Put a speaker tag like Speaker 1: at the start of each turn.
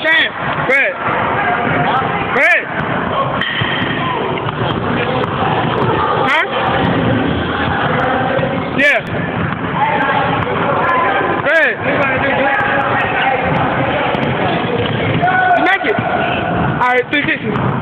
Speaker 1: Shane. Brad. Brad. Huh? Yeah. Brad. You make it. Alright, 360.